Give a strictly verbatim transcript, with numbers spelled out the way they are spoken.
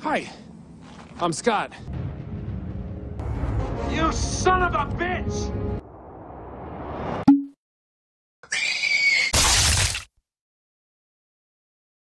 Hi, I'm Scott. You son of a bitch!